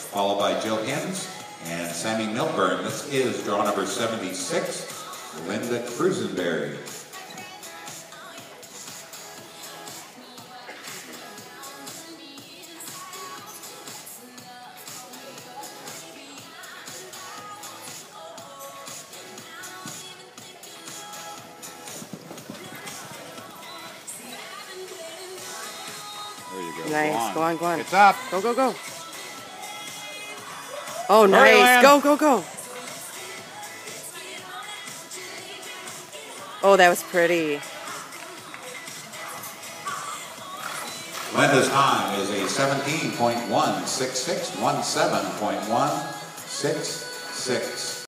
followed by Jill Hins and Sammy Milburn. This is draw number 76, Linda Cruisenberry. There you go. Nice. Go on, go on. It's up. Go, go, go. Oh, nice. Go, go, go. Oh, that was pretty. Linda's time is a 17.166, 17.166.